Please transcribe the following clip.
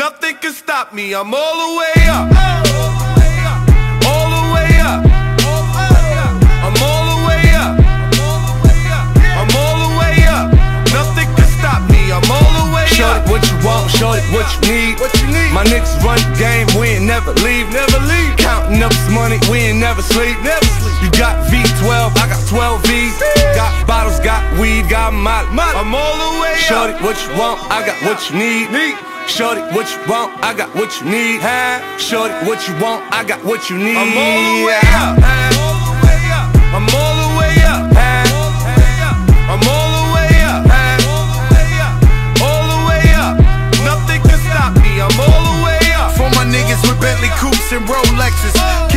Nothing can stop me, I'm all the way up. All the way up. I'm all the way up. I'm all the way up. Nothing can stop me, I'm all the way up. Shorty, what you want, shorty, what you need. My niggas run the game, we ain't never leave. Counting up this money, we ain't never sleep. You got V12, I got 12 V's. Got bottles, got weed, got molly. I'm all the way up. Shorty, what you want, I got what you need. Shorty, what you want, I got what you need. Shorty, what you want, I got what you need. I'm all the way up. I'm all the way up. I'm all the way up. All the way up. Nothing can stop me, I'm all the way up. For my niggas with Bentley coupes and Rolexes,